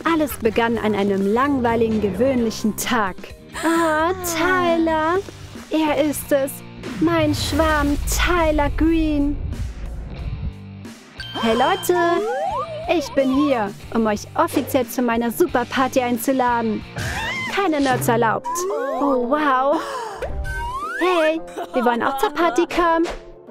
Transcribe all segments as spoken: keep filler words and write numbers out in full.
Alles begann an einem langweiligen, gewöhnlichen Tag. Ah, Tyler. Er ist es. Mein Schwarm Tyler Green. Hey Leute, ich bin hier, um euch offiziell zu meiner Superparty einzuladen. Keine Nerds erlaubt. Oh, wow. Hey, wir wollen auch zur Party kommen.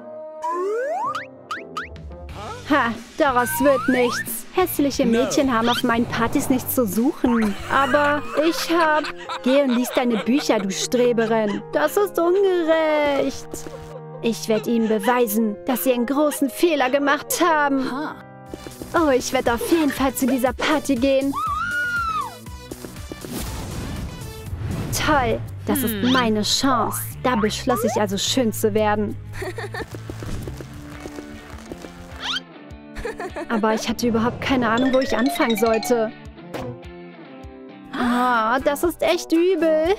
Ha, daraus wird nichts. Hässliche Mädchen haben auf meinen Partys nichts zu suchen. Aber ich hab... Geh und lies deine Bücher, du Streberin. Das ist ungerecht. Ich werde ihnen beweisen, dass sie einen großen Fehler gemacht haben. Oh, ich werde auf jeden Fall zu dieser Party gehen. Toll, das ist meine Chance. Da beschloss ich also, schön zu werden. Aber ich hatte überhaupt keine Ahnung, wo ich anfangen sollte. Ah, das ist echt übel.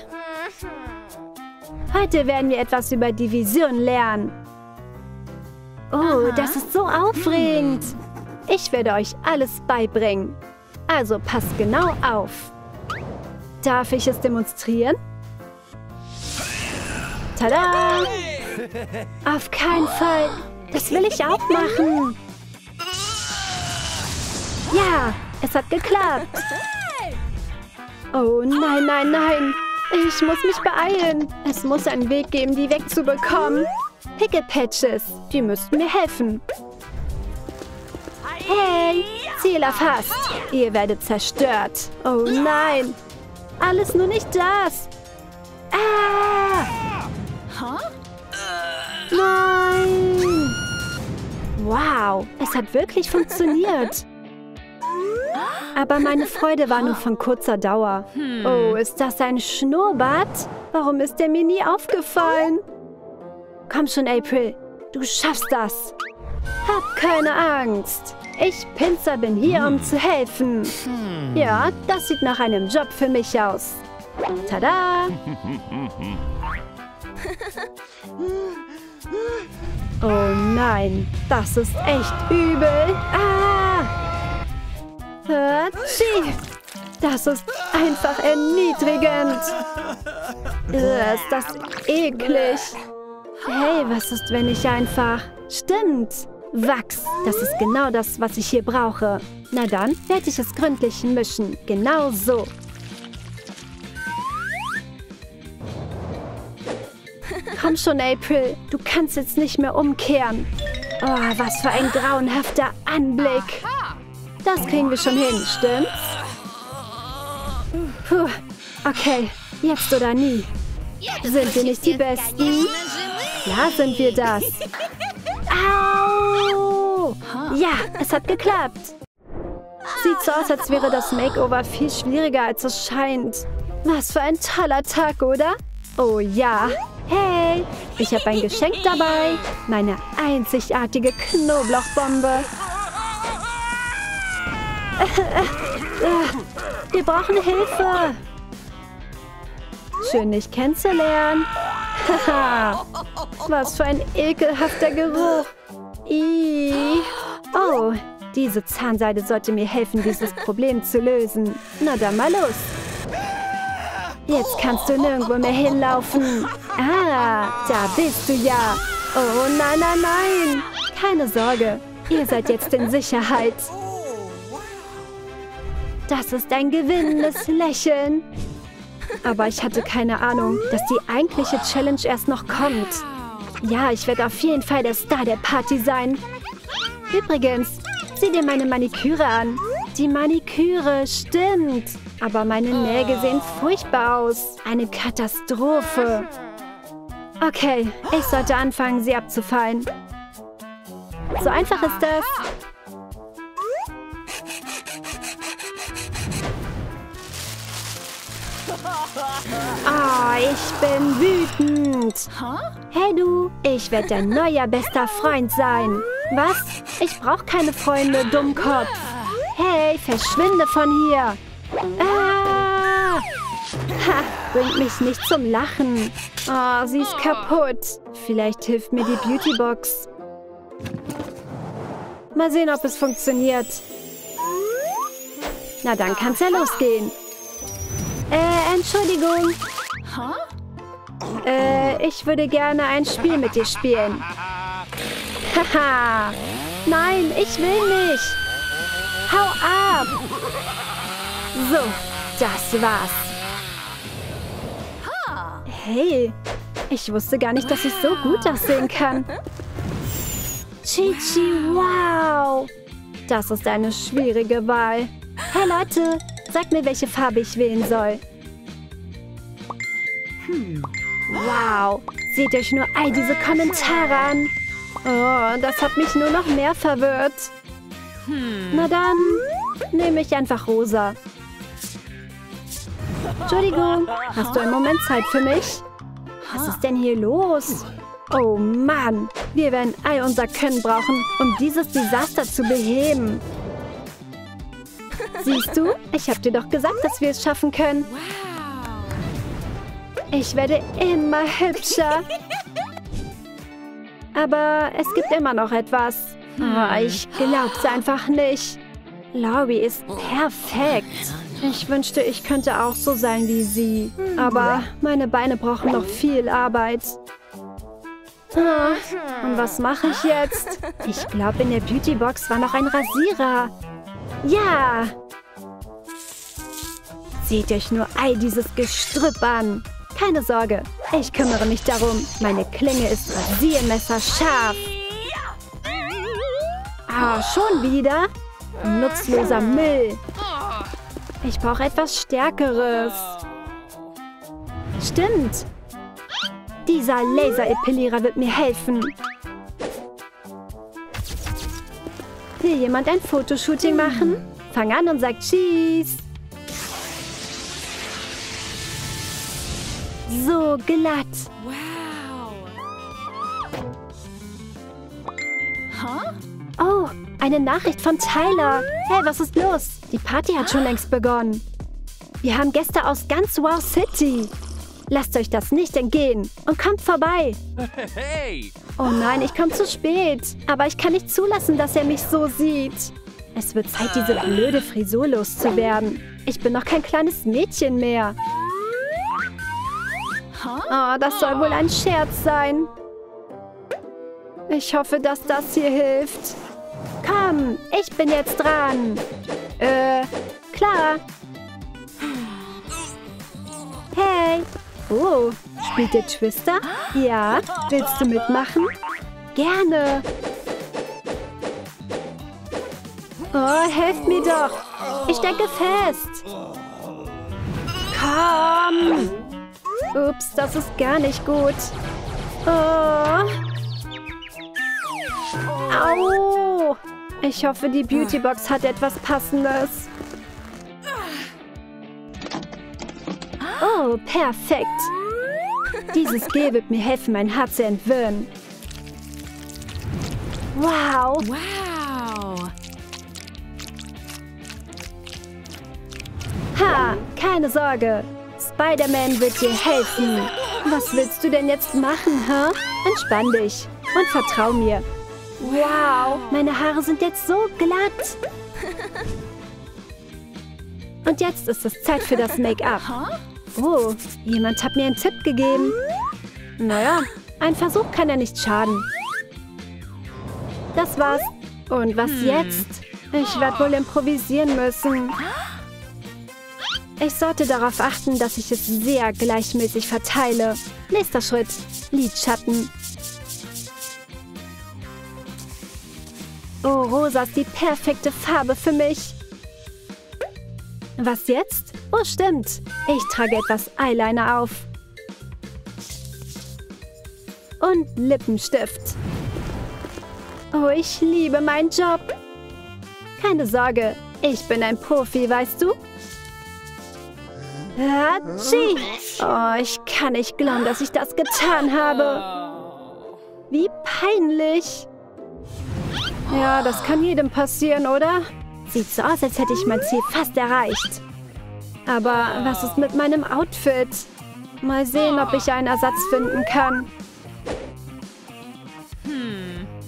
Heute werden wir etwas über Division lernen. Oh, das ist so aufregend. Ich werde euch alles beibringen. Also passt genau auf. Darf ich es demonstrieren? Tada! Auf keinen Fall. Das will ich auch machen. Ja, es hat geklappt. Oh nein, nein, nein. Ich muss mich beeilen. Es muss einen Weg geben, die wegzubekommen. Picket Patches, die müssten mir helfen. Hey, Ziel erfasst. Ihr werdet zerstört. Oh nein. Alles nur nicht das. Ah! Nein. Wow, es hat wirklich funktioniert. Aber meine Freude war nur von kurzer Dauer. Oh, ist das ein Schnurrbart? Warum ist der mir nie aufgefallen? Komm schon, April. Du schaffst das. Hab keine Angst. Ich, Pinscher, bin hier, um zu helfen. Ja, das sieht nach einem Job für mich aus. Tada! Oh nein, das ist echt übel. Ah! Hatschi! Das ist einfach erniedrigend. Äh, ist das eklig. Hey, was ist, wenn ich einfach... Stimmt. Wachs. Das ist genau das, was ich hier brauche. Na dann werde ich es gründlich mischen. Genau so. Komm schon, April. Du kannst jetzt nicht mehr umkehren. Oh, was für ein grauenhafter Anblick. Das kriegen wir schon hin, stimmt's? Puh. Okay, jetzt oder nie. Sind wir nicht die Besten? Ja, sind wir das. Au! Ja, es hat geklappt. Sieht so aus, als wäre das Makeover viel schwieriger, als es scheint. Was für ein toller Tag, oder? Oh ja. Hey, ich habe ein Geschenk dabei. Meine einzigartige Knoblauchbombe. Wir brauchen Hilfe. Schön, dich kennenzulernen. Haha, was für ein ekelhafter Geruch. Ih. Oh, diese Zahnseide sollte mir helfen, dieses Problem zu lösen. Na dann mal los. Jetzt kannst du nirgendwo mehr hinlaufen. Ah, da bist du ja. Oh nein, nein, nein. Keine Sorge, ihr seid jetzt in Sicherheit. Das ist ein gewinnendes Lächeln. Aber ich hatte keine Ahnung, dass die eigentliche Challenge erst noch kommt. Ja, ich werde auf jeden Fall der Star der Party sein. Übrigens, sieh dir meine Maniküre an. Die Maniküre, stimmt. Aber meine Nägel sehen furchtbar aus. Eine Katastrophe. Okay, ich sollte anfangen, sie abzufallen. So einfach ist das. Ah, ich bin wütend. Hey du, ich werde dein neuer bester Freund sein. Was? Ich brauche keine Freunde, Dummkopf. Hey, verschwinde von hier. Ah! Ha, bringt mich nicht zum Lachen. Oh, sie ist kaputt. Vielleicht hilft mir die Beautybox. Mal sehen, ob es funktioniert. Na, dann kann's ja losgehen. Äh, Entschuldigung. Äh, ich würde gerne ein Spiel mit dir spielen. Haha. Nein, ich will nicht. Hau ab. So, das war's. Hey, ich wusste gar nicht, dass ich so gut aussehen kann. Chi-Chi, wow. Das ist eine schwierige Wahl. Hey Leute, sagt mir, welche Farbe ich wählen soll. Wow, seht euch nur all diese Kommentare an. Oh, das hat mich nur noch mehr verwirrt. Na dann, nehme ich einfach rosa. Entschuldigung, hast du einen Moment Zeit für mich? Was ist denn hier los? Oh Mann, wir werden all unser Können brauchen, um dieses Desaster zu beheben. Siehst du, ich habe dir doch gesagt, dass wir es schaffen können. Ich werde immer hübscher. Aber es gibt immer noch etwas. Oh, ich glaub's einfach nicht. Laurie ist perfekt. Ich wünschte, ich könnte auch so sein wie sie. Aber meine Beine brauchen noch viel Arbeit. Ah, und was mache ich jetzt? Ich glaube, in der Beautybox war noch ein Rasierer. Ja! Seht euch nur all dieses Gestrüpp an. Keine Sorge, ich kümmere mich darum. Meine Klinge ist rasiermesserscharf. Ah, schon wieder? Nutzloser Müll. Ich brauche etwas Stärkeres. Stimmt. Dieser Laserepilierer wird mir helfen. Will jemand ein Fotoshooting machen? Fang an und sag Cheese. So glatt. Wow. Oh, eine Nachricht von Tyler. Hey, was ist los? Die Party hat schon längst begonnen. Wir haben Gäste aus ganz Wow City. Lasst euch das nicht entgehen und kommt vorbei. Hey. Oh nein, ich komme zu spät. Aber ich kann nicht zulassen, dass er mich so sieht. Es wird Zeit, diese blöde Frisur loszuwerden. Ich bin noch kein kleines Mädchen mehr. Oh, das soll wohl ein Scherz sein. Ich hoffe, dass das hier hilft. Komm, ich bin jetzt dran. Äh, klar. Hey. Oh, spielt der Twister? Ja, willst du mitmachen? Gerne. Oh, helft mir doch. Ich stecke fest. Komm. Ups, das ist gar nicht gut. Oh. Au. Ich hoffe, die Beautybox hat etwas Passendes. Oh, perfekt. Dieses Gel wird mir helfen, mein Haar zu entwirren. Wow. Wow. Ha, keine Sorge. Spider-Man wird dir helfen. Was willst du denn jetzt machen, hä? Entspann dich und vertrau mir. Wow, meine Haare sind jetzt so glatt. Und jetzt ist es Zeit für das Make-up. Oh, jemand hat mir einen Tipp gegeben. Naja, ein Versuch kann ja nicht schaden. Das war's. Und was jetzt? Ich werde wohl improvisieren müssen. Ich sollte darauf achten, dass ich es sehr gleichmäßig verteile. Nächster Schritt. Lidschatten. Oh, rosa ist die perfekte Farbe für mich. Was jetzt? Oh, stimmt. Ich trage etwas Eyeliner auf. Und Lippenstift. Oh, ich liebe meinen Job. Keine Sorge, ich bin ein Profi, weißt du? Hatschi! Oh, ich kann nicht glauben, dass ich das getan habe. Wie peinlich. Ja, das kann jedem passieren, oder? Sieht so aus, als hätte ich mein Ziel fast erreicht. Aber was ist mit meinem Outfit? Mal sehen, ob ich einen Ersatz finden kann.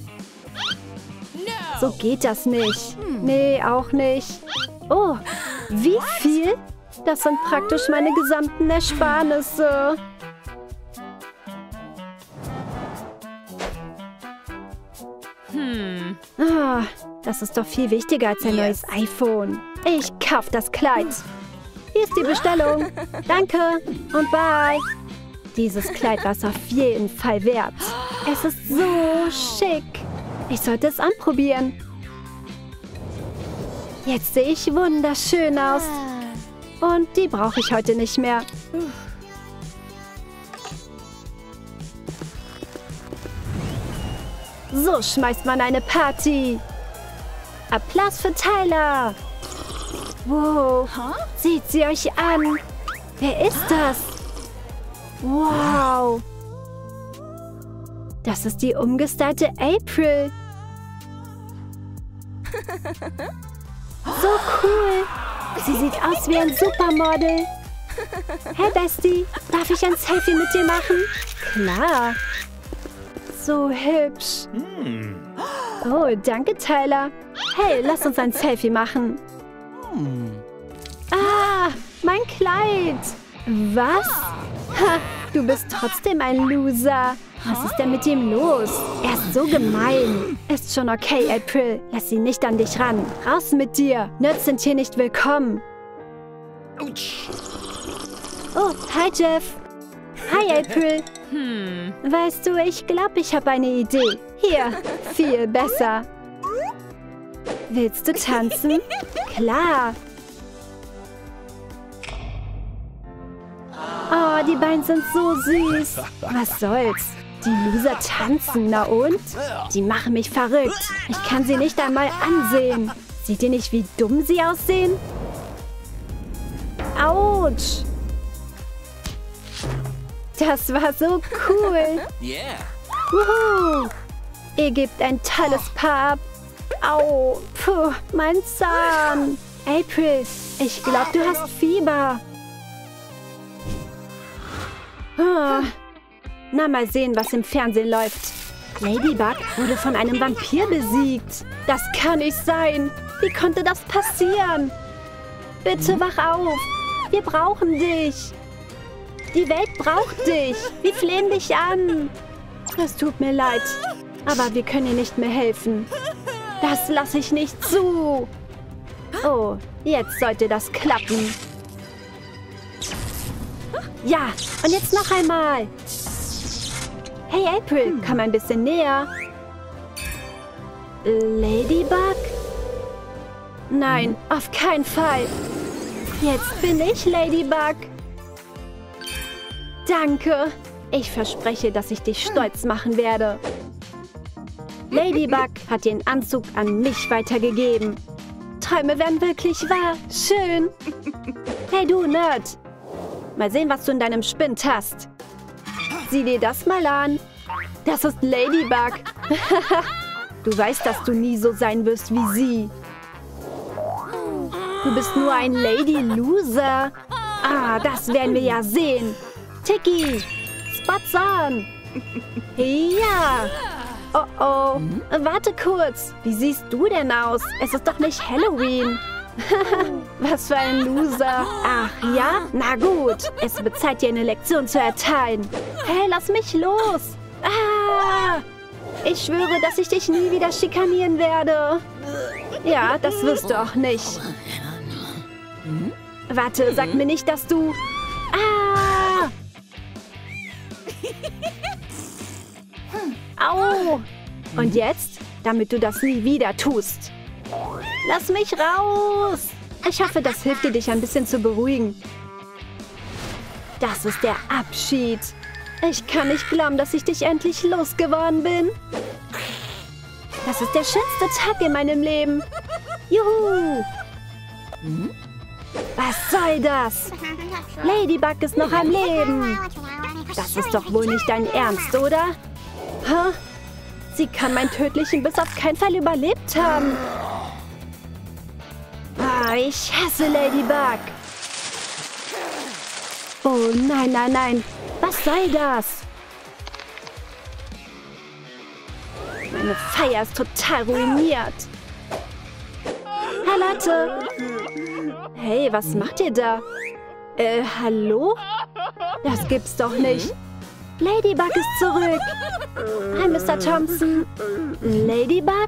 So geht das nicht. Nee, auch nicht. Oh, Wie viel? Das sind praktisch meine gesamten Ersparnisse. Hmm. Ah, das ist doch viel wichtiger als ein neues iPhone. Ich kauf das Kleid. Hier ist die Bestellung. Danke und bye. Dieses Kleid war es auf jeden Fall wert. Es ist so schick. Ich sollte es anprobieren. Jetzt sehe ich wunderschön aus. Und die brauche ich heute nicht mehr. So schmeißt man eine Party. Applaus für Tyler. Wow, seht sie euch an. Wer ist das? Wow. Das ist die umgestylte April. So cool. Sie sieht aus wie ein Supermodel. Hey Bestie, darf ich ein Selfie mit dir machen? Klar. So hübsch. Oh, danke Tyler. Hey, lass uns ein Selfie machen. Ah, mein Kleid. Was? Ha, du bist trotzdem ein Loser. Was ist denn mit ihm los? Er ist so gemein. Ist schon okay, April. Lass sie nicht an dich ran. Raus mit dir. Nerds sind hier nicht willkommen. Oh, hi Jeff. Hi April. Hmm. Weißt du, ich glaube, ich habe eine Idee. Hier, viel besser. Willst du tanzen? Klar. Oh, die beiden sind so süß. Was soll's? Die Loser tanzen, na und? Die machen mich verrückt. Ich kann sie nicht einmal ansehen. Seht ihr nicht, wie dumm sie aussehen? Autsch. Das war so cool. Yeah. Wuhu. Ihr gebt ein tolles Paar ab. Au, puh, mein Zahn. April, ich glaube, du hast Fieber. Ah. Na, mal sehen, was im Fernsehen läuft. Ladybug wurde von einem Vampir besiegt. Das kann nicht sein. Wie konnte das passieren? Bitte wach auf. Wir brauchen dich. Die Welt braucht dich. Wir flehen dich an. Es tut mir leid, aber wir können ihr nicht mehr helfen. Das lasse ich nicht zu. Oh, jetzt sollte das klappen. Ja, und jetzt noch einmal. Hey April, komm ein bisschen näher. Ladybug? Nein, auf keinen Fall. Jetzt bin ich Ladybug. Danke. Ich verspreche, dass ich dich stolz machen werde. Ladybug hat den Anzug an mich weitergegeben. Träume werden wirklich wahr. Schön. Hey du, Nerd. Mal sehen, was du in deinem Spind hast. Sieh dir das mal an. Das ist Ladybug. Du weißt, dass du nie so sein wirst wie sie. Du bist nur ein Lady-Loser. Ah, das werden wir ja sehen. Tiki, Spots an. Ja. Oh oh. Warte kurz. Wie siehst du denn aus? Es ist doch nicht Halloween. Was für ein Loser. Ach ja? Na gut. Es wird Zeit, dir eine Lektion zu erteilen. Hey, lass mich los. Ah! Ich schwöre, dass ich dich nie wieder schikanieren werde. Ja, das wirst du auch nicht. Warte, sag mir nicht, dass du... Ah! Au! Und jetzt, damit du das nie wieder tust. Lass mich raus! Ich hoffe, das hilft dir, dich ein bisschen zu beruhigen. Das ist der Abschied. Ich kann nicht glauben, dass ich dich endlich losgeworden bin. Das ist der schönste Tag in meinem Leben. Juhu! Was soll das? Ladybug ist noch am Leben. Das ist doch wohl nicht dein Ernst, oder? Hä? Sie kann meinen tödlichen Biss auf keinen Fall überlebt haben. Ah, ich hasse Ladybug. Oh nein, nein, nein. Was soll das? Meine Feier ist total ruiniert. Hey Leute. Hey, was macht ihr da? Äh, hallo? Das gibt's doch nicht. Ladybug ist zurück. Hi, Mister Thompson. Ladybug?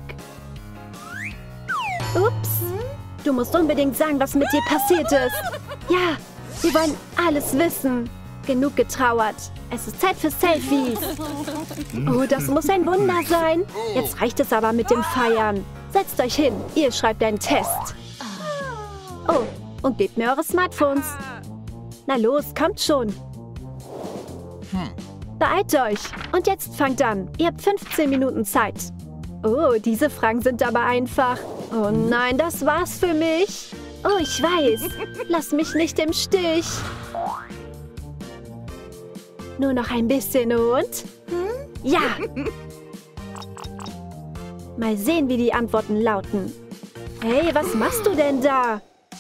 Ups. Du musst unbedingt sagen, was mit dir passiert ist. Ja, wir wollen alles wissen. Genug getrauert. Es ist Zeit für Selfies. Oh, das muss ein Wunder sein. Jetzt reicht es aber mit dem Feiern. Setzt euch hin. Ihr schreibt einen Test. Oh, und gebt mir eure Smartphones. Na los, kommt schon. Beeilt euch. Und jetzt fangt an. Ihr habt fünfzehn Minuten Zeit. Oh, diese Fragen sind aber einfach. Oh nein, das war's für mich. Oh, ich weiß. Lass mich nicht im Stich. Nur noch ein bisschen und... Ja! Mal sehen, wie die Antworten lauten. Hey, was machst du denn da?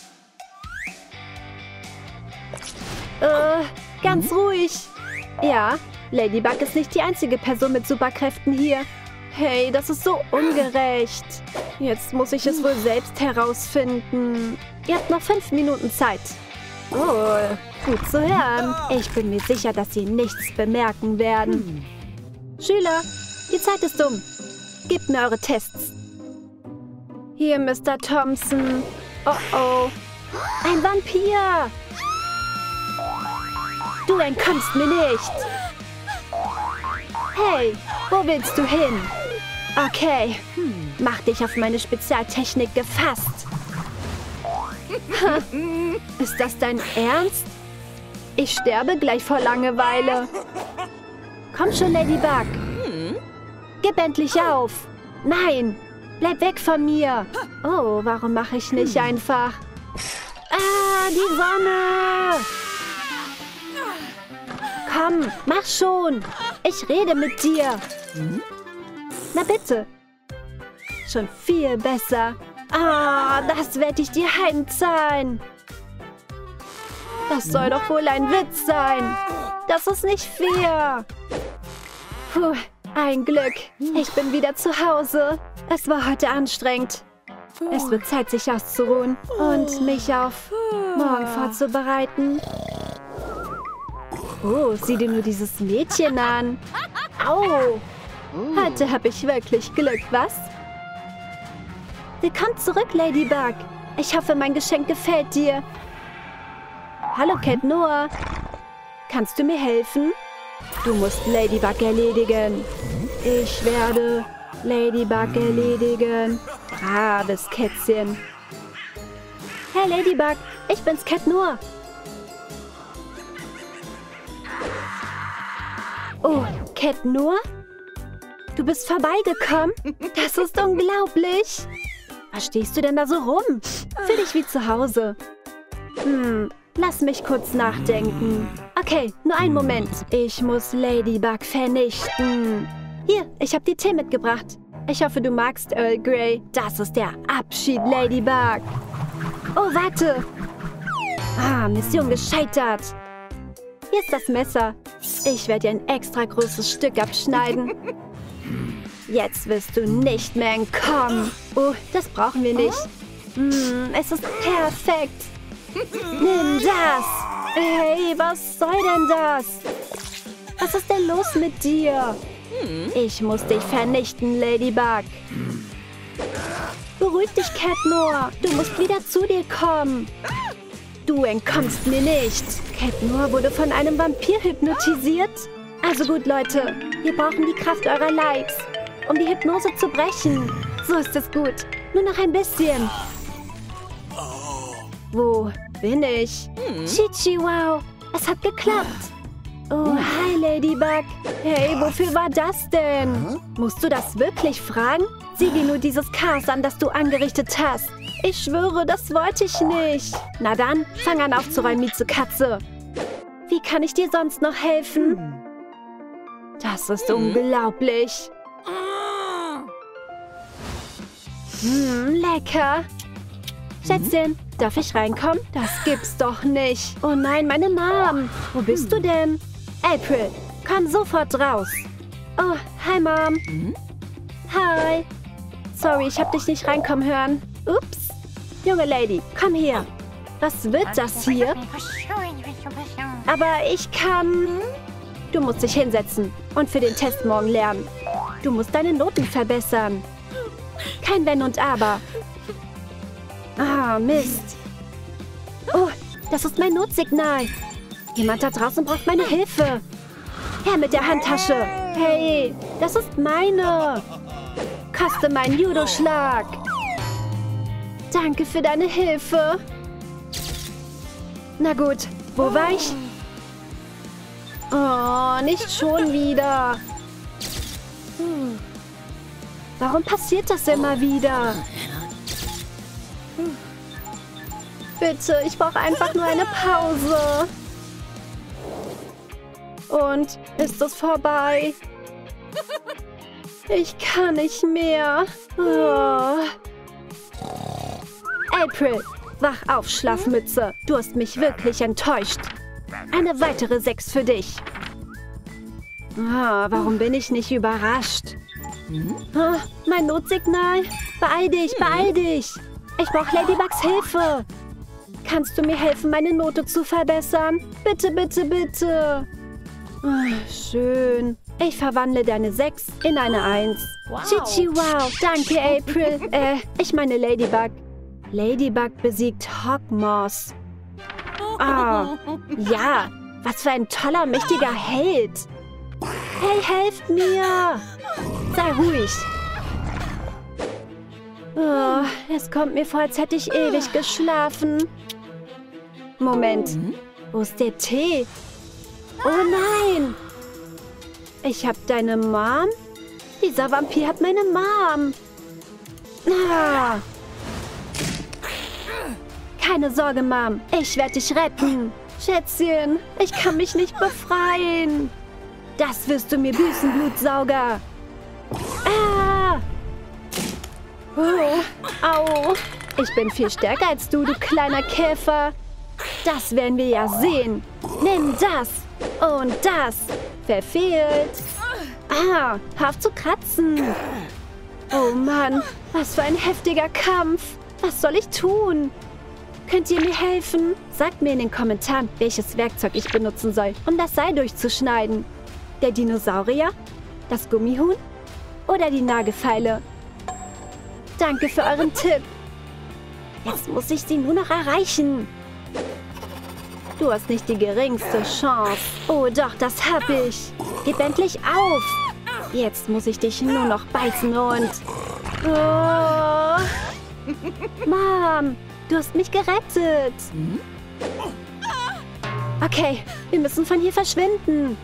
Äh, ganz ruhig. Ja, Ladybug ist nicht die einzige Person mit Superkräften hier. Hey, das ist so ungerecht. Jetzt muss ich es wohl selbst herausfinden. Ihr habt noch fünf Minuten Zeit. Oh, gut zu hören. Ich bin mir sicher, dass Sie nichts bemerken werden. Schüler, die Zeit ist um. Gebt mir eure Tests. Hier, Mister Thompson. Oh oh. Ein Vampir. Du entkommst mir nicht. Hey, wo willst du hin? Okay, mach dich auf meine Spezialtechnik gefasst. Ha, ist das dein Ernst? Ich sterbe gleich vor Langeweile. Komm schon, Ladybug. Gib endlich auf. Nein, bleib weg von mir. Oh, warum mache ich nicht einfach? Ah, die Sonne. Komm, mach schon. Ich rede mit dir. Na bitte. Schon viel besser. Ah, das werde ich dir heimzahlen. Das soll doch wohl ein Witz sein. Das ist nicht fair. Puh, ein Glück. Ich bin wieder zu Hause. Es war heute anstrengend. Es wird Zeit, sich auszuruhen und mich auf morgen vorzubereiten. Oh, sieh dir nur dieses Mädchen an. Au! Heute habe ich wirklich Glück, was? Willkommen zurück, Ladybug. Ich hoffe, mein Geschenk gefällt dir. Hallo, Cat Noir. Kannst du mir helfen? Du musst Ladybug erledigen. Ich werde Ladybug erledigen. Braves Kätzchen. Hey, Ladybug. Ich bin's, Cat Noir. Oh, Cat Noir? Du bist vorbeigekommen? Das ist unglaublich. Was stehst du denn da so rum? Fühl dich wie zu Hause. Hm, lass mich kurz nachdenken. Okay, nur einen Moment. Ich muss Ladybug vernichten. Hier, ich habe dir Tee mitgebracht. Ich hoffe, du magst Earl Grey. Das ist der Abschied, Ladybug. Oh, warte. Ah, Mission gescheitert. Hier ist das Messer. Ich werde dir ein extra großes Stück abschneiden. Jetzt wirst du nicht mehr entkommen. Oh, das brauchen wir nicht. Mm, es ist perfekt. Nimm das. Hey, was soll denn das? Was ist denn los mit dir? Ich muss dich vernichten, Ladybug. Beruhig dich, Cat Noir. Du musst wieder zu dir kommen. Du entkommst mir nicht. Cat Noir wurde von einem Vampir hypnotisiert. Also gut, Leute. Wir brauchen die Kraft eurer Likes, um die Hypnose zu brechen. So ist es gut. Nur noch ein bisschen. Wo bin ich? Chichi, wow. Es hat geklappt. Oh, hi, Ladybug. Hey, wofür war das denn? Musst du das wirklich fragen? Sieh dir nur dieses Chaos an, das du angerichtet hast. Ich schwöre, das wollte ich nicht. Na dann, fang an aufzuräumen, Miezekatze. Wie kann ich dir sonst noch helfen? Das ist unglaublich. Hm, lecker. Schätzchen, darf ich reinkommen? Das gibt's doch nicht. Oh nein, meine Mom. Wo bist du denn? April, komm sofort raus. Oh, hi, Mom. Hi. Sorry, ich hab dich nicht reinkommen hören. Ups. Junge Lady, komm her. Was wird das hier? Aber ich kann... Du musst dich hinsetzen und für den Test morgen lernen. Du musst deine Noten verbessern. Kein Wenn und Aber. Ah, Mist. Oh, das ist mein Notsignal. Jemand da draußen braucht meine Hilfe. Her mit der Handtasche. Hey, das ist meine. Koste meinen Judo-Schlag. Danke für deine Hilfe. Na gut, wo war ich? Oh, nicht schon wieder. Hm. Warum passiert das immer wieder? Hm. Bitte, ich brauche einfach nur eine Pause. Und ist es vorbei? Ich kann nicht mehr. Oh. April, wach auf, Schlafmütze. Du hast mich wirklich enttäuscht. Eine weitere sechs für dich. Ah, warum bin ich nicht überrascht? Ah, mein Notsignal. Beeil dich, beeil dich. Ich brauche Ladybugs Hilfe. Kannst du mir helfen, meine Note zu verbessern? Bitte, bitte, bitte. Ah, schön. Ich verwandle deine sechs in eine eins. Wow. Chichi, wow. Danke, April. Äh, ich meine Ladybug. Ladybug besiegt Hogmoss. Ah, ja. Was für ein toller, mächtiger Held. Hey, helft mir. Sei ruhig. Oh, es kommt mir vor, als hätte ich ewig geschlafen. Moment. Wo ist der Tee? Oh nein. Ich habe deine Mom? Dieser Vampir hat meine Mom. Ah. Keine Sorge, Mom. Ich werde dich retten. Schätzchen, ich kann mich nicht befreien. Das wirst du mir büßen, Blutsauger. Ah. Oh. Au. Ich bin viel stärker als du, du kleiner Käfer. Das werden wir ja sehen. Nimm das. Und das. Verfehlt. Ah, hör auf zu kratzen. Oh Mann, was für ein heftiger Kampf. Was soll ich tun? Könnt ihr mir helfen? Sagt mir in den Kommentaren, welches Werkzeug ich benutzen soll, um das Seil durchzuschneiden. Der Dinosaurier? Das Gummihuhn? Oder die Nagelfeile? Danke für euren Tipp. Jetzt muss ich sie nur noch erreichen. Du hast nicht die geringste Chance. Oh doch, das hab ich. Gib endlich auf. Jetzt muss ich dich nur noch beißen und... Oh. Mom, du hast mich gerettet. Okay, wir müssen von hier verschwinden.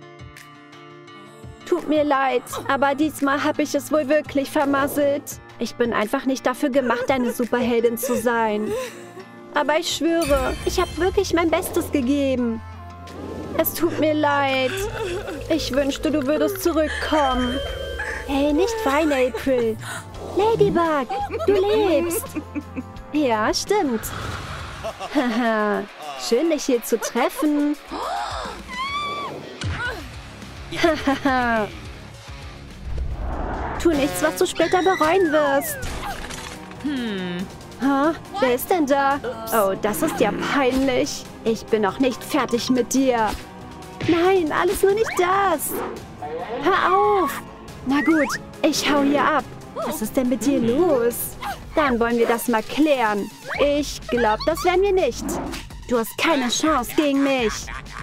Tut mir leid, aber diesmal habe ich es wohl wirklich vermasselt. Ich bin einfach nicht dafür gemacht, eine Superheldin zu sein. Aber ich schwöre, ich habe wirklich mein Bestes gegeben. Es tut mir leid. Ich wünschte, du würdest zurückkommen. Hey, nicht weinen, April. Ladybug, du lebst. Ja, stimmt. Haha, schön, dich hier zu treffen. Hahaha. Tu nichts, was du später bereuen wirst. Hm. Huh? Wer ist denn da? Oh, das ist ja peinlich. Ich bin noch nicht fertig mit dir. Nein, alles nur nicht das. Hör auf. Na gut, ich hau hier ab. Was ist denn mit dir los? Dann wollen wir das mal klären. Ich glaube, das werden wir nicht. Du hast keine Chance gegen mich.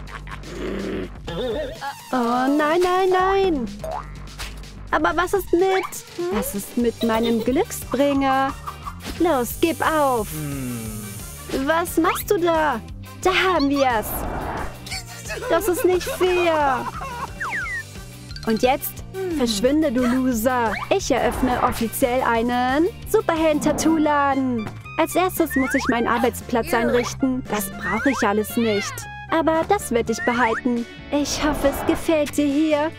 Oh nein, nein, nein. Aber was ist mit? Was ist mit meinem Glücksbringer? Los, gib auf. Was machst du da? Da haben wir es. Das ist nicht fair. Und jetzt verschwinde, du Loser. Ich eröffne offiziell einen Superhelden-Tattoo-Laden. Als erstes muss ich meinen Arbeitsplatz einrichten. Das brauche ich alles nicht. Aber das werde ich behalten. Ich hoffe, es gefällt dir hier.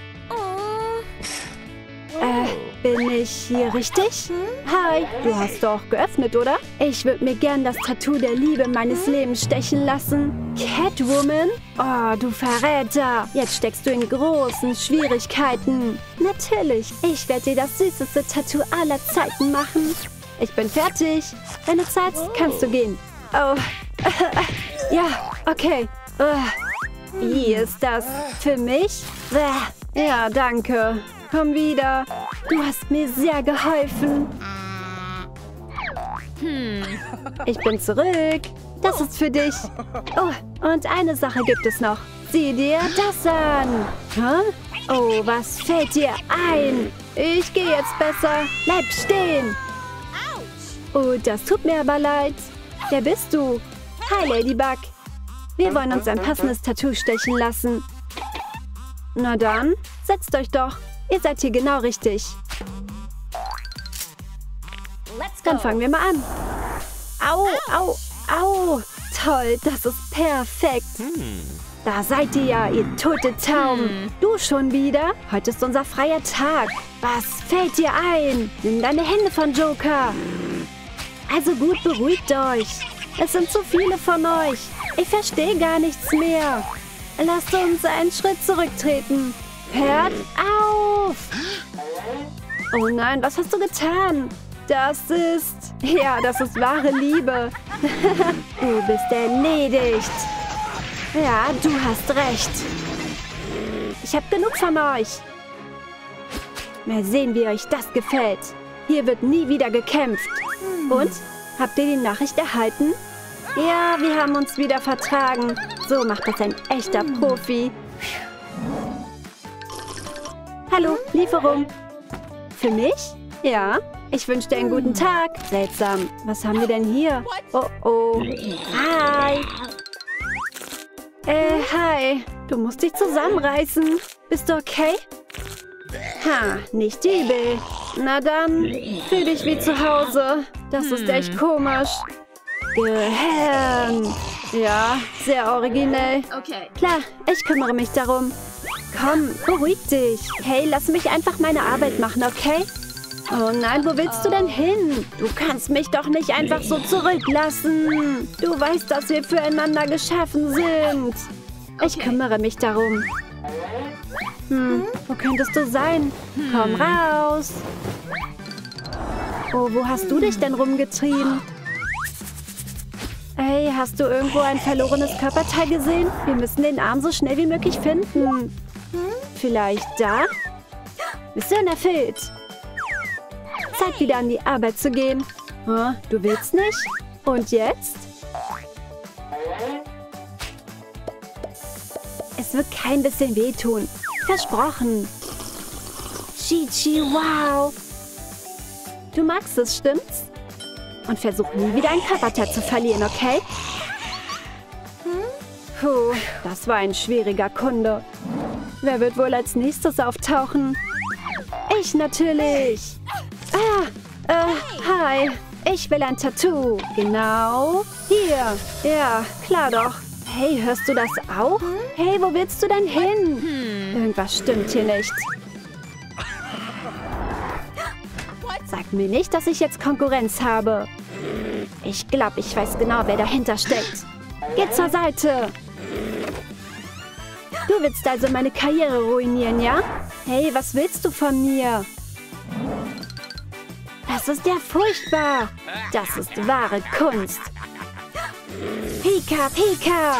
Äh, bin ich hier richtig? Hi, du hast doch geöffnet, oder? Ich würde mir gern das Tattoo der Liebe meines Lebens stechen lassen. Catwoman? Oh, du Verräter. Jetzt steckst du in großen Schwierigkeiten. Natürlich, ich werde dir das süßeste Tattoo aller Zeiten machen. Ich bin fertig. Wenn du zahlst, kannst du gehen. Oh, Ja, okay. Wie ist das? Für mich? Ja, danke. Komm wieder. Du hast mir sehr geholfen. Ich bin zurück. Das ist für dich. Oh, und eine Sache gibt es noch. Sieh dir das an. Hä? Oh, was fällt dir ein? Ich gehe jetzt besser. Bleib stehen. Oh, das tut mir aber leid. Wer bist du? Hi, Ladybug. Wir wollen uns ein passendes Tattoo stechen lassen. Na dann, setzt euch doch. Ihr seid hier genau richtig. Dann fangen wir mal an. Au, au, au. Toll, das ist perfekt. Da seid ihr ja, ihr tote Tauben. Du schon wieder? Heute ist unser freier Tag. Was fällt dir ein? Nimm deine Hände von Joker. Also gut, beruhigt euch. Es sind zu viele von euch. Ich verstehe gar nichts mehr. Lasst uns einen Schritt zurücktreten. Hört auf! Oh nein, was hast du getan? Das ist... Ja, das ist wahre Liebe. Du bist erledigt. Ja, du hast recht. Ich habe genug von euch. Mal sehen, wie euch das gefällt. Hier wird nie wieder gekämpft. Und? Habt ihr die Nachricht erhalten? Ja, wir haben uns wieder vertragen. So macht das ein echter Profi. Hallo, Lieferung. Für mich? Ja. Ich wünsche dir einen guten Tag. Seltsam. Was haben wir denn hier? Oh, oh. Hi. Äh, hi. Du musst dich zusammenreißen. Bist du okay? Ha, nicht übel. Na dann, fühl dich wie zu Hause. Das ist echt komisch. Gehirn. Ja, sehr originell. Okay. Klar, ich kümmere mich darum. Komm, beruhig dich. Hey, lass mich einfach meine Arbeit machen, okay? Oh nein, wo willst du denn hin? Du kannst mich doch nicht einfach so zurücklassen. Du weißt, dass wir füreinander geschaffen sind. Ich kümmere mich darum. Hm, wo könntest du sein? Komm raus. Oh, wo hast du dich denn rumgetrieben? Hey, hast du irgendwo ein verlorenes Körperteil gesehen? Wir müssen den Arm so schnell wie möglich finden. Vielleicht da? Mission erfüllt. Zeit, wieder an die Arbeit zu gehen. Oh, du willst nicht? Und jetzt? Es wird kein bisschen wehtun. Versprochen. Chi-Chi, wow. Du magst es, stimmt's? Und versuch nie wieder ein Körperteil zu verlieren, okay? Puh, das war ein schwieriger Kunde. Wer wird wohl als nächstes auftauchen? Ich natürlich. Ah, äh, hi. Ich will ein Tattoo. Genau hier. Ja, klar doch. Hey, hörst du das auch? Hey, wo willst du denn hin? Irgendwas stimmt hier nicht. Sag mir nicht, dass ich jetzt Konkurrenz habe. Ich glaube, ich weiß genau, wer dahinter steckt. Geh zur Seite. Du willst also meine Karriere ruinieren, ja? Hey, was willst du von mir? Das ist ja furchtbar. Das ist wahre Kunst. Pika, Pika.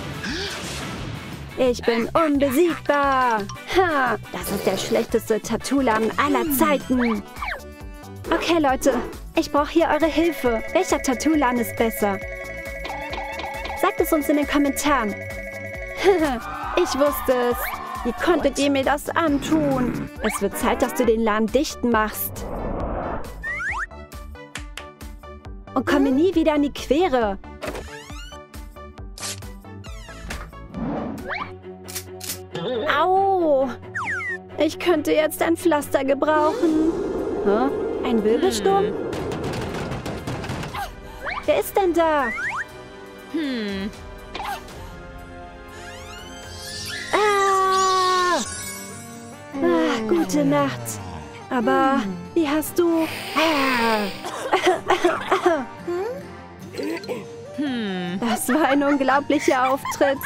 Ich bin unbesiegbar. Ha, das ist der schlechteste Tattoo-Laden aller Zeiten. Okay, Leute, ich brauche hier eure Hilfe. Welcher Tattoo-Laden ist besser? Sagt es uns in den Kommentaren. Ich wusste es. Wie konntet ihr mir das antun? Es wird Zeit, dass du den Laden dicht machst. Und komm mir nie wieder in die Quere. Au! Ich könnte jetzt ein Pflaster gebrauchen. Hä? Ein Wirbelsturm? Wer ist denn da? Hm. Ah! Ah, gute Nacht. Aber wie hast du... Ah. Hm. Das war ein unglaublicher Auftritt.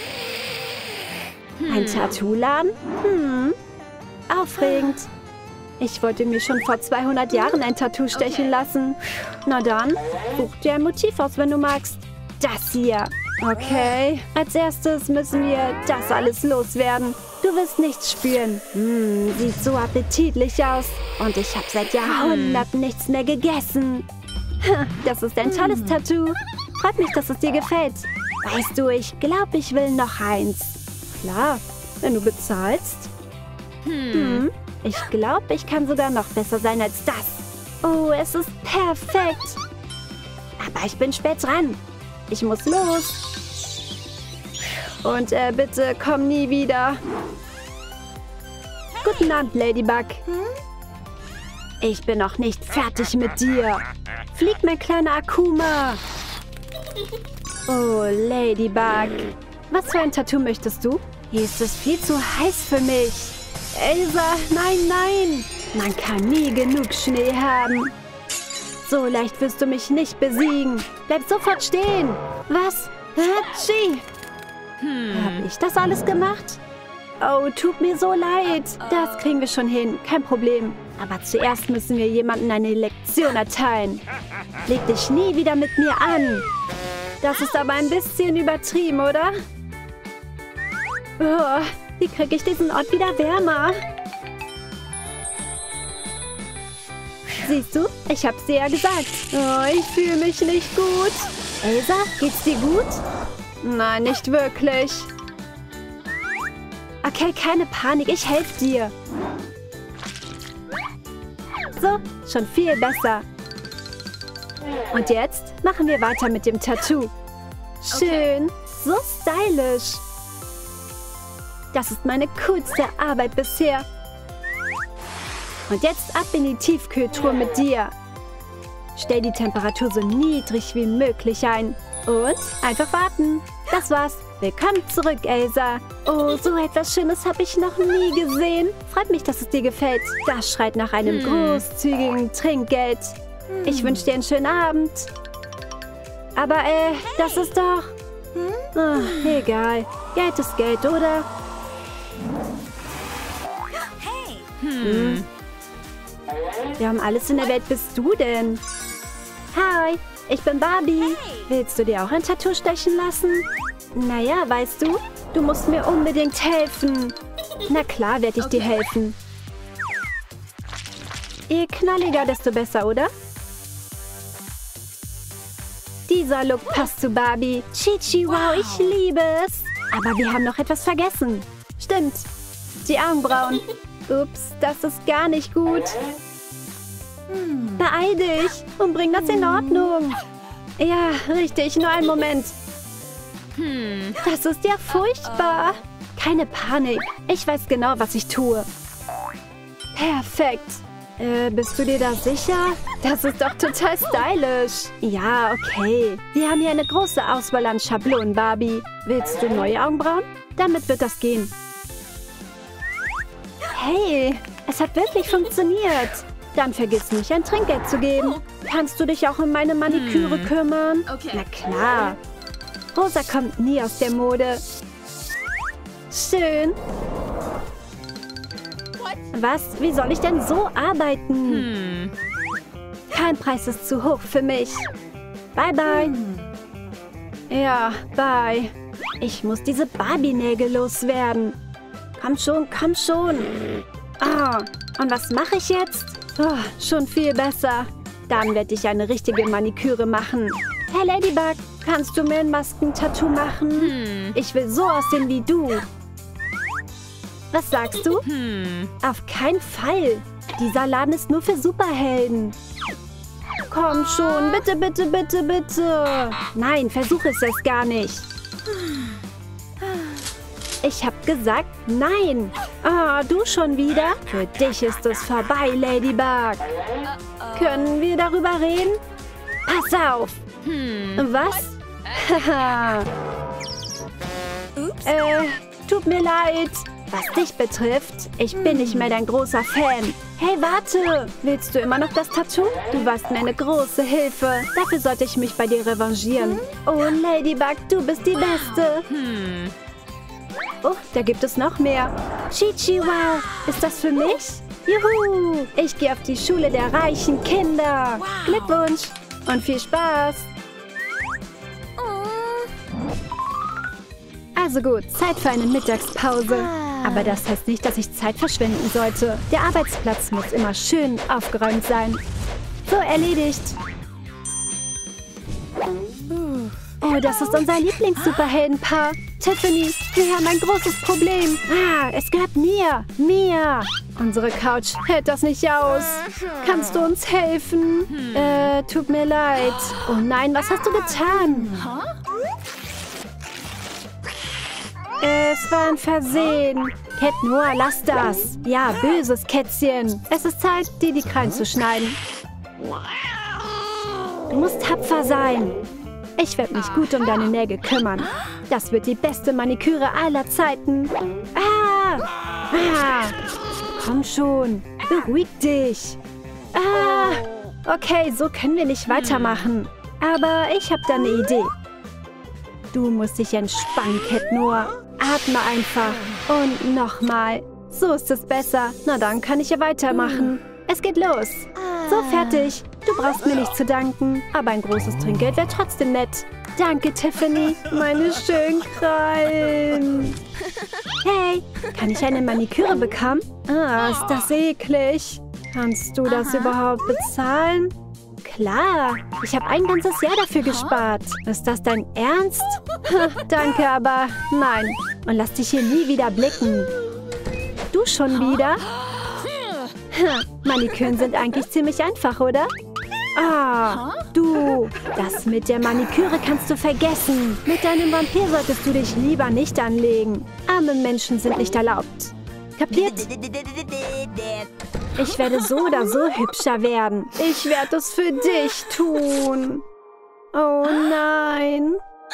Ein Tattoo-Laden? Hm. Aufregend. Ich wollte mir schon vor zweihundert Jahren ein Tattoo stechen lassen. Na dann, such dir ein Motiv aus, wenn du magst. Das hier. Okay, als erstes müssen wir das alles loswerden. Du wirst nichts spüren. Hm, sieht so appetitlich aus. Und ich habe seit Jahrhunderten nichts mehr gegessen. Das ist ein tolles Tattoo. Freut mich, dass es dir gefällt. Weißt du, ich glaube, ich will noch eins. Klar, wenn du bezahlst. Hm, ich glaube, ich kann sogar noch besser sein als das. Oh, es ist perfekt. Aber ich bin spät dran. Ich muss los. Und äh, bitte komm nie wieder. Guten Abend, Ladybug. Ich bin noch nicht fertig mit dir. Flieg, mein kleiner Akuma. Oh, Ladybug. Was für ein Tattoo möchtest du? Hier ist es viel zu heiß für mich. Elsa, nein, nein. Man kann nie genug Schnee haben. So leicht wirst du mich nicht besiegen. Bleib sofort stehen. Was? Hatschi. Hm. Hab ich das alles gemacht? Oh, tut mir so leid. Das kriegen wir schon hin. Kein Problem. Aber zuerst müssen wir jemandem eine Lektion erteilen. Leg dich nie wieder mit mir an. Das ist aber ein bisschen übertrieben, oder? Oh, wie kriege ich diesen Ort wieder wärmer? Siehst du, ich hab's dir ja gesagt. Oh, ich fühle mich nicht gut. Elsa, geht's dir gut? Nein, nicht wirklich. Okay, keine Panik, ich helfe dir. So, schon viel besser. Und jetzt machen wir weiter mit dem Tattoo. Schön, so stylisch. Das ist meine coolste Arbeit bisher. Und jetzt ab in die Tiefkühltruhe mit dir. Stell die Temperatur so niedrig wie möglich ein. Und einfach warten. Das war's. Willkommen zurück, Elsa. Oh, so etwas Schönes habe ich noch nie gesehen. Freut mich, dass es dir gefällt. Das schreit nach einem hm. großzügigen Trinkgeld. Hm. Ich wünsche dir einen schönen Abend. Aber, äh, das ist doch... Oh, egal. Geld ist Geld, oder? Hm. Ja, um alles in der Welt bist du denn? Hi, ich bin Barbie. Willst du dir auch ein Tattoo stechen lassen? Naja, weißt du, du musst mir unbedingt helfen. Na klar, werde ich dir helfen. Je knalliger, desto besser, oder? Dieser Look passt zu Barbie. Chi-Chi, wow, ich liebe es. Aber wir haben noch etwas vergessen. Stimmt, die Augenbrauen. Ups, das ist gar nicht gut. Beeil dich und bring das in Ordnung. Ja, richtig, nur einen Moment. Das ist ja furchtbar. Keine Panik, ich weiß genau, was ich tue. Perfekt. Äh, bist du dir da sicher? Das ist doch total stylisch. Ja, okay. Wir haben hier eine große Auswahl an Schablonen, Barbie. Willst du neue Augenbrauen? Damit wird das gehen. Hey, es hat wirklich funktioniert. Dann vergiss nicht, ein Trinkgeld zu geben. Kannst du dich auch um meine Maniküre kümmern? Okay. Na klar. Rosa kommt nie aus der Mode. Schön. Was? Wie soll ich denn so arbeiten? Hm. Kein Preis ist zu hoch für mich. Bye, bye. Hm. Ja, bye. Ich muss diese Barbie-Nägel loswerden. Komm schon, komm schon. Ah, und was mache ich jetzt? Oh, schon viel besser. Dann werde ich eine richtige Maniküre machen. Hey, Ladybug, kannst du mir ein Maskentattoo machen? Hm. Ich will so aussehen wie du. Was sagst du? Hm. Auf keinen Fall. Dieser Laden ist nur für Superhelden. Komm schon, bitte, bitte, bitte, bitte. Nein, versuche es erst gar nicht. Ich habe gesagt, nein. Ah, du schon wieder? Für dich ist es vorbei, Ladybug. Können wir darüber reden? Pass auf. Hm. Was? Haha. äh, tut mir leid. Was dich betrifft, ich bin nicht mehr dein großer Fan. Hey, warte! Willst du immer noch das Tattoo? Du warst mir eine große Hilfe. Dafür sollte ich mich bei dir revanchieren. Oh, Ladybug, du bist die Beste. Oh, da gibt es noch mehr. Chi-Chi, wow. Ist das für mich? Juhu! Ich gehe auf die Schule der reichen Kinder. Glückwunsch und viel Spaß. Also gut, Zeit für eine Mittagspause. Aber das heißt nicht, dass ich Zeit verschwenden sollte. Der Arbeitsplatz muss immer schön aufgeräumt sein. So, erledigt. Oh, das ist unser Lieblings-Superheldenpaar. Tiffany, wir haben ein großes Problem. Ah, es gehört mir. Mir. Unsere Couch hält das nicht aus. Kannst du uns helfen? Äh, tut mir leid. Oh nein, was hast du getan? Es war ein Versehen. Cat Noah, lass das. Ja, böses Kätzchen. Es ist Zeit, dir die Krallen zu schneiden. Du musst tapfer sein. Ich werde mich gut um deine Nägel kümmern. Das wird die beste Maniküre aller Zeiten. Ah! Ah! Komm schon, beruhig dich. Ah! Okay, so können wir nicht weitermachen. Aber ich habe da eine Idee. Du musst dich entspannen, Cat Noah. Atme einfach. Und nochmal. So ist es besser. Na dann kann ich ja weitermachen. Es geht los. So, fertig. Du brauchst mir nicht zu danken. Aber ein großes Trinkgeld wäre trotzdem nett. Danke, Tiffany. Meine schönen Krallen. Hey, kann ich eine Maniküre bekommen? Ah, ist das eklig. Kannst du das Aha. überhaupt bezahlen? Klar, ich habe ein ganzes Jahr dafür gespart. Ist das dein Ernst? Danke, aber nein. Und lass dich hier nie wieder blicken. Du schon wieder? Maniküren sind eigentlich ziemlich einfach, oder? Ah, du. Das mit der Maniküre kannst du vergessen. Mit deinem Vampir solltest du dich lieber nicht anlegen. Arme Menschen sind nicht erlaubt. Kapiert? Ich werde so oder so hübscher werden. Ich werde es für dich tun. Oh nein.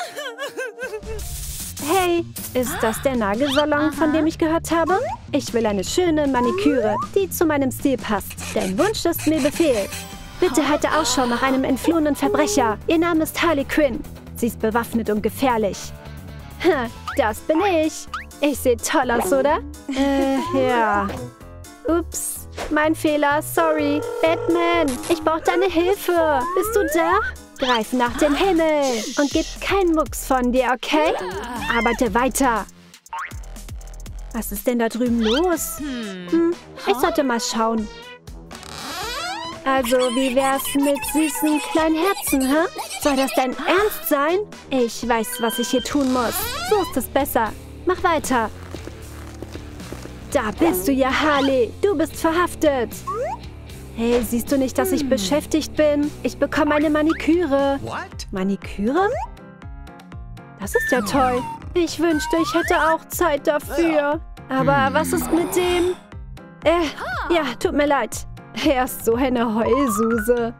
Hey, ist das der Nagelsalon, von dem ich gehört habe? Ich will eine schöne Maniküre, die zu meinem Stil passt. Dein Wunsch ist mir Befehl. Bitte halte Ausschau nach einem entflohenen Verbrecher. Ihr Name ist Harley Quinn. Sie ist bewaffnet und gefährlich. Ha, das bin ich. Ich sehe toll aus, oder? Äh, ja. Ups, mein Fehler, sorry. Batman, ich brauche deine Hilfe. Bist du da? Greif nach dem Himmel und gib keinen Mucks von dir, okay? Arbeite weiter. Was ist denn da drüben los? Hm, ich sollte mal schauen. Also, wie wär's mit süßen kleinen Herzen, hä? Soll das dein Ernst sein? Ich weiß, was ich hier tun muss. So ist es besser. Mach weiter. Da bist du ja, Harley. Du bist verhaftet. Hey, siehst du nicht, dass ich beschäftigt bin? Ich bekomme eine Maniküre. What? Maniküre? Das ist ja toll. Ich wünschte, ich hätte auch Zeit dafür. Aber was ist mit dem? Äh, ja, tut mir leid. Er ist so eine Heulsuse.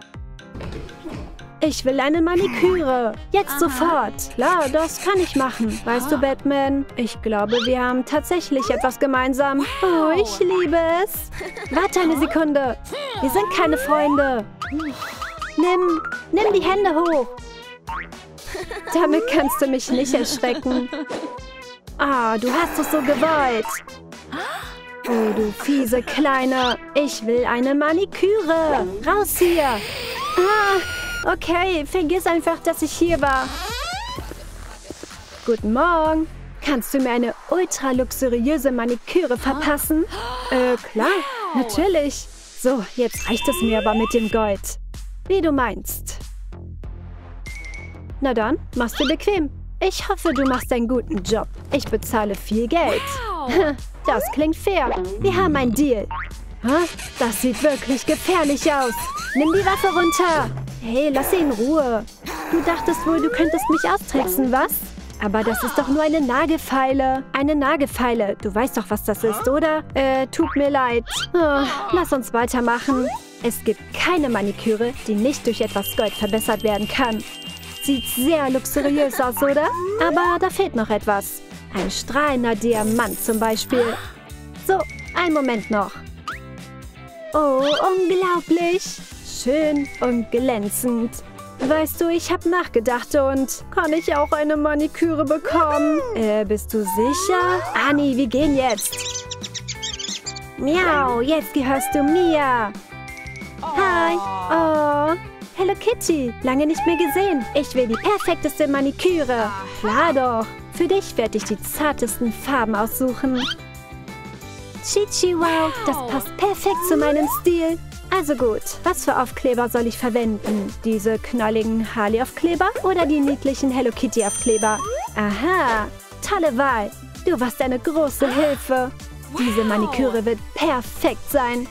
Ich will eine Maniküre. Jetzt sofort. Klar, das kann ich machen. Weißt du, Batman, ich glaube, wir haben tatsächlich etwas gemeinsam. Oh, ich liebe es. Warte eine Sekunde. Wir sind keine Freunde. Nimm, nimm die Hände hoch. Damit kannst du mich nicht erschrecken. Ah, du hast es so gewollt. Oh, du fiese Kleine. Ich will eine Maniküre. Raus hier. Ah, okay. Vergiss einfach, dass ich hier war. Guten Morgen. Kannst du mir eine ultra luxuriöse Maniküre verpassen? Äh, klar. Natürlich. So, jetzt reicht es mir aber mit dem Gold. Wie du meinst. Na dann, mach's dir bequem. Ich hoffe, du machst einen guten Job. Ich bezahle viel Geld. Das klingt fair. Wir haben einen Deal. Das sieht wirklich gefährlich aus. Nimm die Waffe runter. Hey, lass sie in Ruhe. Du dachtest wohl, du könntest mich austricksen, was? Aber das ist doch nur eine Nagelfeile. Eine Nagelfeile. Du weißt doch, was das ist, oder? Äh, tut mir leid. Oh, lass uns weitermachen. Es gibt keine Maniküre, die nicht durch etwas Gold verbessert werden kann. Sieht sehr luxuriös aus, oder? Aber da fehlt noch etwas. Ein strahlender Diamant zum Beispiel. So, einen Moment noch. Oh, unglaublich. Schön und glänzend. Weißt du, ich habe nachgedacht und kann ich auch eine Maniküre bekommen? Äh, bist du sicher? Annie, wir gehen jetzt. Miau, jetzt gehörst du mir. Hi. Oh. Hello Kitty, lange nicht mehr gesehen. Ich will die perfekteste Maniküre. Klar doch. Für dich werde ich die zartesten Farben aussuchen. Chichi, wow, das passt perfekt zu meinem Stil. Also gut, was für Aufkleber soll ich verwenden? Diese knalligen Harley-Aufkleber oder die niedlichen Hello Kitty-Aufkleber? Aha, tolle Wahl. Du warst eine große Hilfe. Diese Maniküre wird perfekt sein.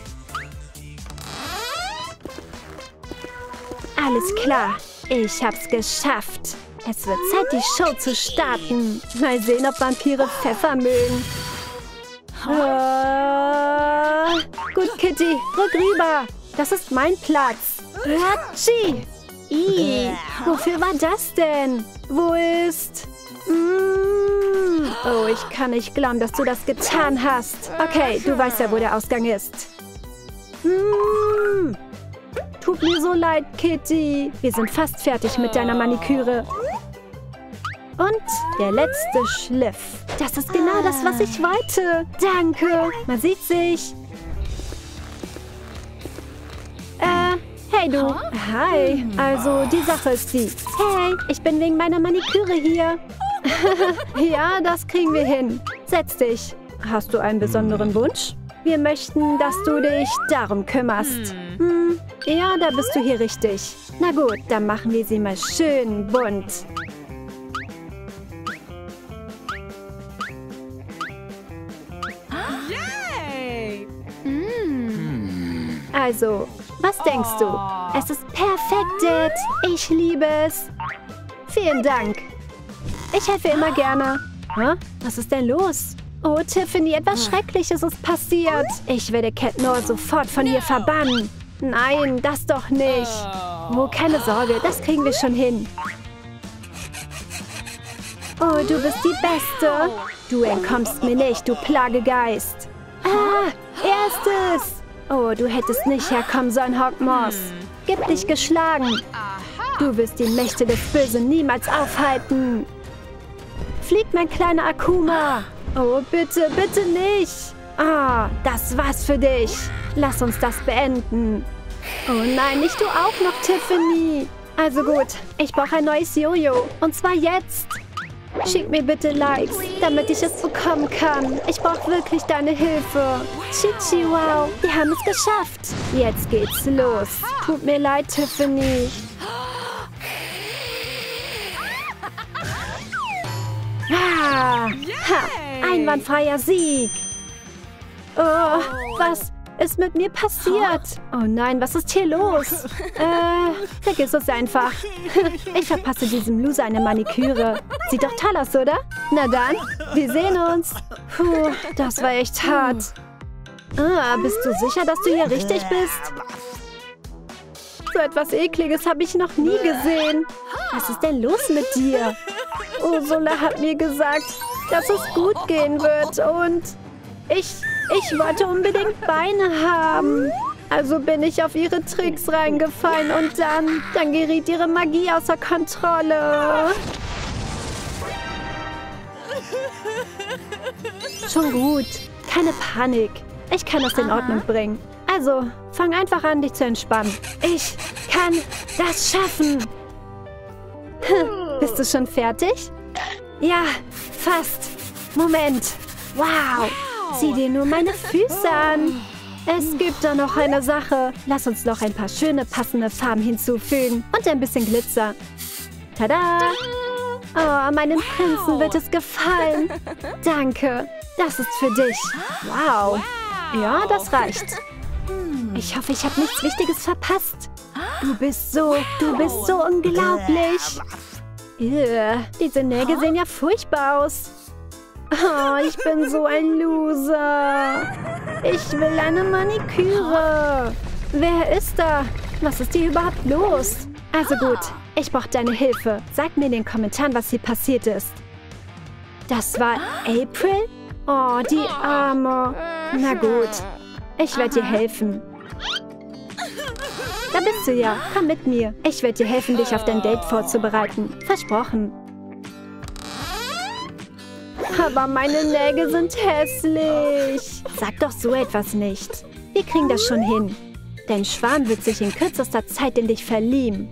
Alles klar, ich hab's geschafft. Es wird Zeit, die Show zu starten. Mal sehen, ob Vampire Pfeffer mögen. Uh, gut, Kitty, rück rüber. Das ist mein Platz. Hatschi! Ih, wofür war das denn? Wo ist... Mm. Oh, ich kann nicht glauben, dass du das getan hast. Okay, du weißt ja, wo der Ausgang ist. Mm. Tut mir so leid, Kitty. Wir sind fast fertig mit deiner Maniküre. Und der letzte Schliff. Das ist genau das, was ich wollte. Danke. Man sieht sich. Äh, hey du. Hi. Also, die Sache ist die. Hey, ich bin wegen meiner Maniküre hier. Ja, das kriegen wir hin. Setz dich. Hast du einen besonderen Wunsch? Wir möchten, dass du dich darum kümmerst. Hm, ja, da bist du hier richtig. Na gut, dann machen wir sie mal schön bunt. Also, was denkst du? Es ist perfekt, Dad. Ich liebe es. Vielen Dank. Ich helfe immer gerne. Hä? Was ist denn los? Oh, Tiffany, etwas Schreckliches ist passiert. Ich werde Cat Noir sofort von hier verbannen. Nein, das doch nicht. Oh, keine Sorge, das kriegen wir schon hin. Oh, du bist die Beste. Du entkommst mir nicht, du Plagegeist. Ah, er ist es. Oh, du hättest nicht herkommen sollen, Hawkmoss. Gib dich geschlagen. Du wirst die Mächte des Bösen niemals aufhalten. Flieg, mein kleiner Akuma. Oh, bitte, bitte nicht. Ah, das war's für dich. Lass uns das beenden. Oh nein, nicht du auch noch, Tiffany. Also gut, ich brauche ein neues Jojo. Und zwar jetzt. Schick mir bitte Likes, damit ich es bekommen kann. Ich brauche wirklich deine Hilfe. Chichi, wow, wir haben es geschafft. Jetzt geht's los. Tut mir leid, Tiffany. Ah, ha, einwandfreier Sieg. Oh, was ist mit mir passiert? Oh nein, was ist hier los? Äh, vergiss es einfach. Ich verpasse diesem Loser eine Maniküre. Sieht doch toll aus, oder? Na dann, wir sehen uns. Puh, das war echt hart. Ah, bist du sicher, dass du hier richtig bist? So etwas Ekliges habe ich noch nie gesehen. Was ist denn los mit dir? Ursula hat mir gesagt, dass es gut gehen wird und ich, ich wollte unbedingt Beine haben. Also bin ich auf ihre Tricks reingefallen und dann, dann geriet ihre Magie außer Kontrolle. Schon gut, keine Panik. Ich kann das in Ordnung bringen. Also, fang einfach an, dich zu entspannen. Ich kann das schaffen. Bist du schon fertig? Ja, fast. Moment. Wow. Sieh dir nur meine Füße an. Es gibt da noch eine Sache. Lass uns noch ein paar schöne, passende Farben hinzufügen. Und ein bisschen Glitzer. Tada! Oh, meinem Prinzen wird es gefallen. Danke. Das ist für dich. Wow. Ja, das reicht. Ich hoffe, ich habe nichts Wichtiges verpasst. Du bist so, du bist so unglaublich. Ugh, diese Nägel sehen ja furchtbar aus. Oh, ich bin so ein Loser. Ich will eine Maniküre. Wer ist da? Was ist hier überhaupt los? Also gut, ich brauche deine Hilfe. Sag mir in den Kommentaren, was hier passiert ist. Das war April? Oh, die Arme. Na gut, ich werde dir helfen. Da bist du ja. Komm mit mir. Ich werde dir helfen, dich auf dein Date vorzubereiten. Versprochen. Aber meine Nägel sind hässlich. Sag doch so etwas nicht. Wir kriegen das schon hin. Dein Schwarm wird sich in kürzester Zeit in dich verlieben.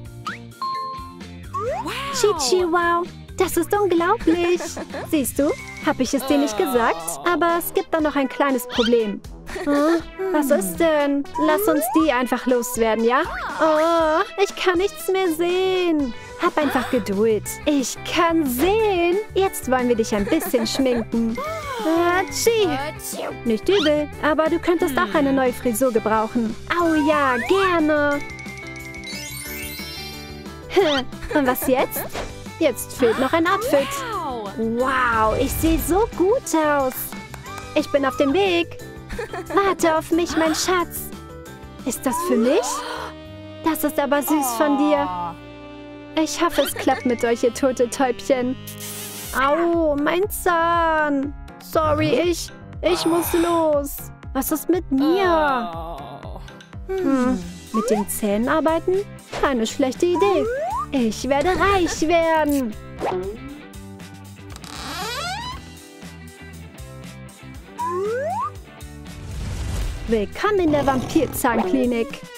Chi-Chi, wow. Das ist unglaublich. Siehst du, habe ich es dir nicht gesagt? Aber es gibt da noch ein kleines Problem. Hm, was ist denn? Lass uns die einfach loswerden, ja? Oh, ich kann nichts mehr sehen. Hab einfach Geduld. Ich kann sehen. Jetzt wollen wir dich ein bisschen schminken. Hatschi. Nicht übel, aber du könntest auch eine neue Frisur gebrauchen. Au ja, gerne. Und was jetzt? Jetzt fehlt noch ein Outfit. Wow, ich sehe so gut aus. Ich bin auf dem Weg. Warte auf mich, mein Schatz. Ist das für mich? Das ist aber süß von dir. Ich hoffe, es klappt mit euch, ihr tote Täubchen. Au, mein Zahn. Sorry, ich, ich muss los. Was ist mit mir? Hm, mit den Zähnen arbeiten? Keine schlechte Idee. Ich werde reich werden. Willkommen in der Vampirzahnklinik.